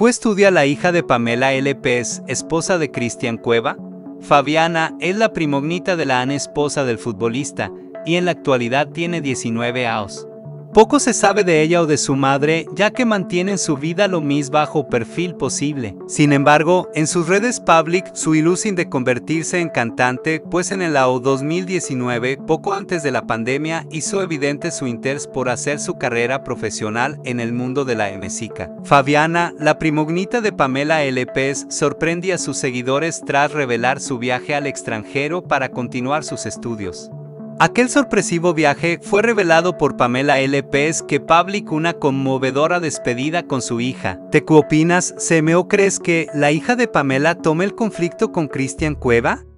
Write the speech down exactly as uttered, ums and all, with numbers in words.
¿Coestudia la hija de Pamela López, esposa de Cristian Cueva? Fabiana es la primogénita de la esposa del futbolista, y en la actualidad tiene diecinueve años. Poco se sabe de ella o de su madre, ya que mantienen su vida lo más bajo perfil posible. Sin embargo, en sus redes public, su ilusión de convertirse en cantante, pues en el año dos mil diecinueve, poco antes de la pandemia, hizo evidente su interés por hacer su carrera profesional en el mundo de la música. Fabiana, la primogénita de Pamela López, sorprende a sus seguidores tras revelar su viaje al extranjero para continuar sus estudios. Aquel sorpresivo viaje fue revelado por Pamela López, que publicó una conmovedora despedida con su hija. ¿Te qué opinas, Seme, o crees que la hija de Pamela tome el conflicto con Cristian Cueva?